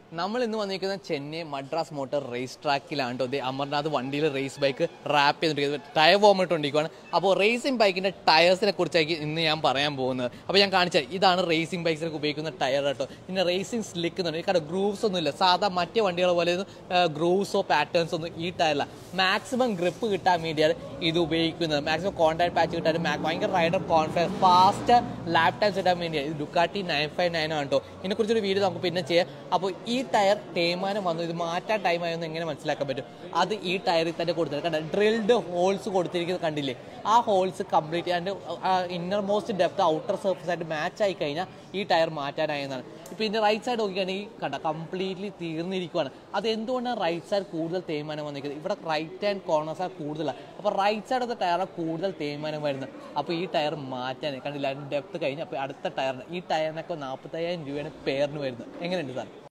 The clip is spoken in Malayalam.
നമ്മൾ ഇന്ന് വന്നിരിക്കുന്ന ചെന്നൈ മദ്രാസ് മോട്ടോർ റേസ് ട്രാക്കിലാണ് കേട്ടോ. അമർനാഥ് വണ്ടിയിൽ റേസ് ബൈക്ക് റാപ്പ് ചെയ്തിട്ട് ടയർ വോം ഇട്ടുകൊണ്ടിരിക്കുകയാണ്. അപ്പോൾ റേസിംഗ് ബൈക്കിൻ്റെ ടയേഴ്സിനെ കുറിച്ചായിരിക്കും ഇന്ന് ഞാൻ പറയാൻ പോകുന്നത്. അപ്പോൾ ഞാൻ കാണിച്ചാൽ ഇതാണ് റേസിംഗ് ബൈക്സിനൊക്കെ ഉപയോഗിക്കുന്ന ടയർ കേട്ടോ. പിന്നെ റേസിംഗ് സ്ലിക്ക് എന്ന് പറഞ്ഞാൽ കാരണം ഗ്രൂവ്സ് ഒന്നും ഇല്ല. സാധാ മറ്റേ വണ്ടികൾ പോലെ ഗ്രൂവ്സോ പാറ്റേൺസോ ഒന്നും ഈ ടയറില്ല. മാക്സിമം ഗ്രിപ്പ് കിട്ടാൻ വേണ്ടിയാണ് ഇത് ഉപയോഗിക്കുന്നത്. മാക്സിമം കോൺടാക്ട് പാച്ച് കിട്ടാൻ ഭയങ്കര rider confidence fast lap times കിട്ടാൻ വേണ്ടിയാണ്. ഇത് ഡുക്കാട്ടി 959 ആണ് കേട്ടോ. ഇതിനെക്കുറിച്ചൊരു വീഡിയോ നമുക്ക് പിന്നെ ചെയ്യാം. അപ്പോൾ ഈ ടയർ തേയ്മാനം വന്നു, ഇത് മാറ്റാൻ ടൈം ആയെന്ന് എങ്ങനെ മനസ്സിലാക്കാൻ പറ്റും? അത് ഈ ടയറിൽ തന്നെ കൊടുത്തിട്ടുണ്ട്. കണ്ട ഡ്രിൽഡ് ഹോൾസ് കൊടുത്തിരിക്കുന്നത് കണ്ടില്ലേ? ആ ഹോൾസ് കംപ്ലീറ്റ് അതിൻ്റെ inner most depth outer surface ആയിട്ട് മാച്ച് ആയി കഴിഞ്ഞാൽ ഈ ടയർ മാറ്റാനായെന്നാണ്. ഇപ്പോൾ ഇതിൻ്റെ റൈറ്റ് സൈഡ് നോക്കുകയാണെങ്കിൽ കണ്ട കംപ്ലീറ്റ്ലി തീർന്നിരിക്കുകയാണ്. അത് എന്തുകൊണ്ടാണ് റൈറ്റ് സൈഡ് കൂടുതൽ തേയ്മാനം വന്നിരിക്കുന്നത്? ഇവിടെ റൈറ്റ് ഹാൻഡ് കോർണേഴ്സ് ആണ് കൂടുതലാണ്. അപ്പോൾ റൈറ്റ് സൈഡ് ഓഫ് ദ ടയറാണ് കൂടുതൽ തേയ്മാനം വരുന്നത്. അപ്പോൾ ഈ ടയർ മാറ്റാൻ കണ്ടില്ല, അതിൻ്റെ ഡെപ്ത് കഴിഞ്ഞ് അപ്പോൾ അടുത്ത ടയറിന് ഈ ടയറിനൊക്കെ 45,000 രൂപയാണ് പെയറിന് വരുന്നത്. എങ്ങനെയുണ്ട് സാർ?